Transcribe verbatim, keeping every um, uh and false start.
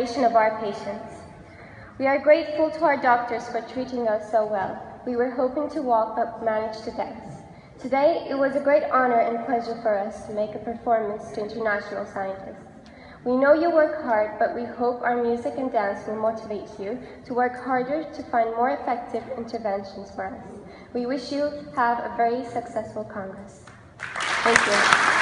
duration of our patients. We are grateful to our doctors for treating us so well. We were hoping to walk but managed to dance. Today, it was a great honor and pleasure for us to make a performance to international scientists. We know you work hard, but we hope our music and dance will motivate you to work harder to find more effective interventions for us. We wish you have a very successful Congress. Thank you.